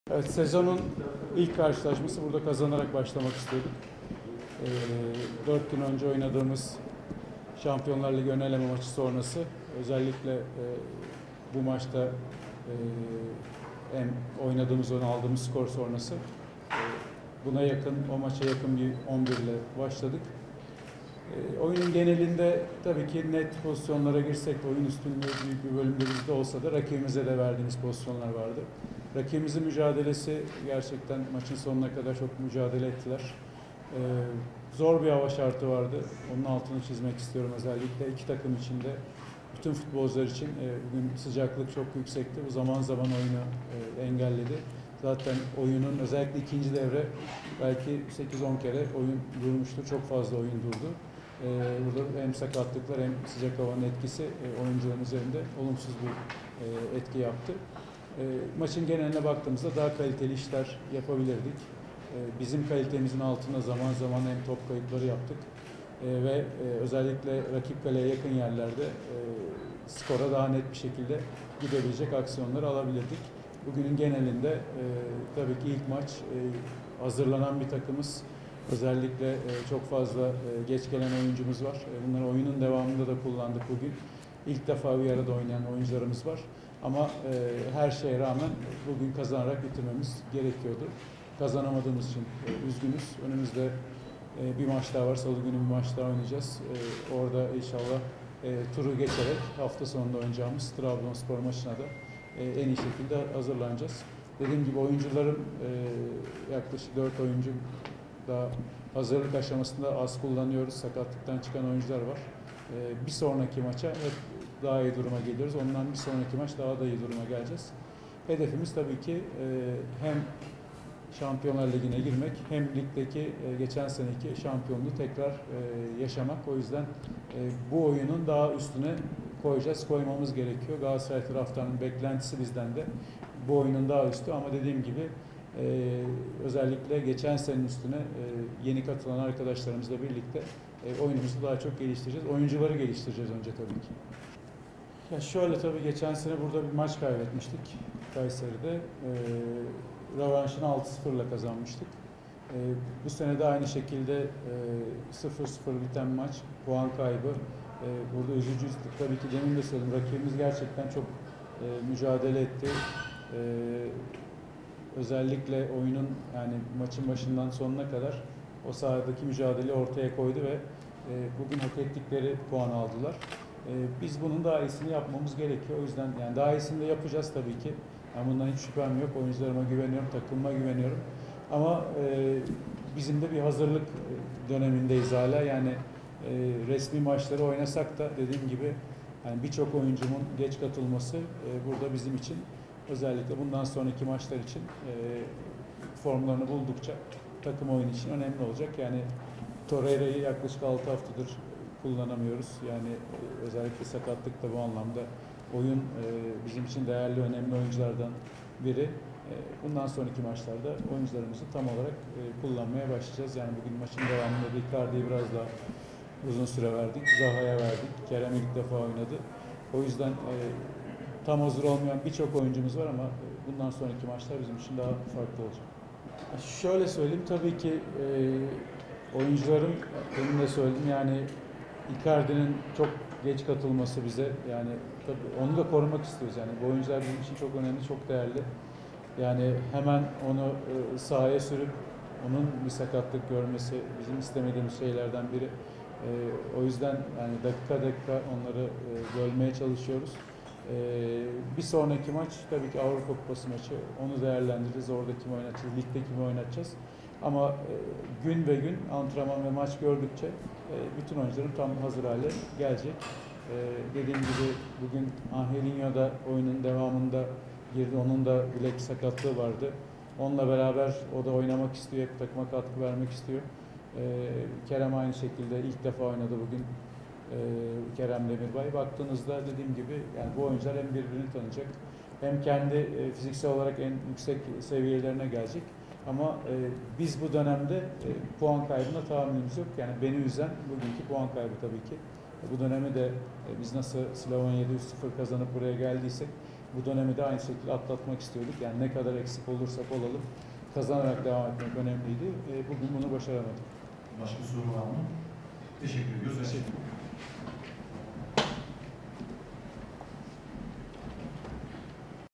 Evet, sezonun ilk karşılaşması burada kazanarak başlamak istiyorduk. 4 gün önce oynadığımız Şampiyonlar Ligi ön eleme maçı sonrası özellikle bu maçta hem oynadığımız, onu aldığımız skor sonrası buna yakın, o maça yakın bir 11 ile başladık. Oyunun genelinde tabii ki net pozisyonlara girsek de oyun üstünlüğü büyük bir bölümde bizde olsa da rakibimize de verdiğimiz pozisyonlar vardı. Rakibimizin mücadelesi gerçekten maçın sonuna kadar çok mücadele ettiler. Zor bir hava şartı vardı. Onun altını çizmek istiyorum özellikle. İki takım içinde, bütün futbolcular için bugün sıcaklık çok yüksekti. Bu zaman zaman oyunu engelledi. Zaten oyunun özellikle ikinci devre belki 8-10 kere oyun durmuştu. Çok fazla oyun durdu. Burada hem sakatlıklar hem sıcak havanın etkisi oyuncuların üzerinde olumsuz bir etki yaptı. Maçın geneline baktığımızda daha kaliteli işler yapabilirdik. Bizim kalitemizin altında zaman zaman hem top kayıpları yaptık ve özellikle rakip kaleye yakın yerlerde skora daha net bir şekilde gidebilecek aksiyonları alabilirdik. Bugünün genelinde tabii ki ilk maç hazırlanan bir takımız. Özellikle çok fazla geç gelen oyuncumuz var. Bunları oyunun devamında da kullandık bugün. İlk defa bir arada oynayan oyuncularımız var. Ama her şeye rağmen bugün kazanarak bitirmemiz gerekiyordu. Kazanamadığımız için üzgünüz. Önümüzde bir maç daha var. Salı günü bir maç daha oynayacağız. Orada inşallah turu geçerek hafta sonunda oynayacağımız Trabzonspor maçına da en iyi şekilde hazırlanacağız. Dediğim gibi oyuncularım yaklaşık 4 oyuncu daha hazırlık aşamasında az kullanıyoruz. Sakatlıktan çıkan oyuncular var. Bir sonraki maça hep daha iyi duruma geliyoruz. Ondan bir sonraki maç daha da iyi duruma geleceğiz. Hedefimiz tabii ki hem Şampiyonlar Ligi'ne girmek hem ligdeki geçen seneki şampiyonluğu tekrar yaşamak. O yüzden bu oyunun daha üstüne koymamız gerekiyor. Galatasaray taraftarının beklentisi bizden de bu oyunun daha üstü ama dediğim gibi özellikle geçen senenin üstüne yeni katılan arkadaşlarımızla birlikte oyunumuzu daha çok geliştireceğiz. Oyuncuları geliştireceğiz önce tabii ki. Ya şöyle tabii geçen sene burada bir maç kaybetmiştik Kayseri'de. Rövanşını 6-0'la kazanmıştık. Bu sene de aynı şekilde 0-0 biten maç, puan kaybı. Burada üzücü tabii ki demin de söyledim. Rakibimiz gerçekten çok mücadele etti. Özellikle oyunun yani maçın başından sonuna kadar o sahadaki mücadeleyi ortaya koydu ve bugün hak ettikleri puan aldılar. Biz bunun daha iyisini yapmamız gerekiyor. O yüzden yani daha iyisini de yapacağız tabii ki. Yani bundan hiç şüphem yok. Oyuncularıma güveniyorum, takımıma güveniyorum. Ama bizim de bir hazırlık dönemindeyiz hala. Yani resmi maçları oynasak da dediğim gibi yani birçok oyuncumun geç katılması burada bizim için özellikle bundan sonraki maçlar için formlarını buldukça takım oyunu için önemli olacak. Yani Torreira'yı yaklaşık 6 haftadır kullanamıyoruz. Yani özellikle sakatlık da bu anlamda oyun bizim için değerli, önemli oyunculardan biri. Bundan sonraki maçlarda oyuncularımızı tam olarak kullanmaya başlayacağız. Yani bugün maçın devamında Icardi'yi biraz daha uzun süre verdik. Zaha'ya verdik. Kerem ilk defa oynadı. O yüzden tam hazır olmayan birçok oyuncumuz var ama bundan sonraki maçlar bizim için daha farklı olacak. Şöyle söyleyeyim, tabii ki oyuncuların, benim de söyledim yani Icardi'nin çok geç katılması bize yani tabii onu da korumak istiyoruz yani bu oyuncular bizim için çok önemli, çok değerli. Yani hemen onu sahaya sürüp onun bir sakatlık görmesi bizim istemediğimiz şeylerden biri. O yüzden yani dakika dakika onları bölmeye çalışıyoruz. Bir sonraki maç tabii ki Avrupa Kupası maçı. Onu değerlendireceğiz. Orada kimi oynatacağız, ligde kimi oynatacağız. Ama gün ve gün antrenman ve maç gördükçe bütün oyuncuların tam hazır hale gelecek. Dediğim gibi bugün Angelinho da oyunun devamında girdi. Onun da bilek sakatlığı vardı. Onunla beraber o da oynamak istiyor. Hep takıma katkı vermek istiyor. Kerem aynı şekilde ilk defa oynadı bugün. Kerem Demirbay. Baktığınızda dediğim gibi yani bu oyuncular hem birbirini tanıyacak hem kendi fiziksel olarak en yüksek seviyelerine gelecek. Ama biz bu dönemde puan kaybına tahammülümüz yok. Yani beni üzen bugünkü puan kaybı tabii ki. Bu dönemi de biz nasıl Slovanya'da 3-0 kazanıp buraya geldiysek Bu dönemi de aynı şekilde atlatmak istiyorduk. Yani ne kadar eksik olursak olalım kazanarak devam etmek önemliydi. Bugün bunu başaramadık. Başka soru var mı? Teşekkür ediyoruz. Teşekkür ederim.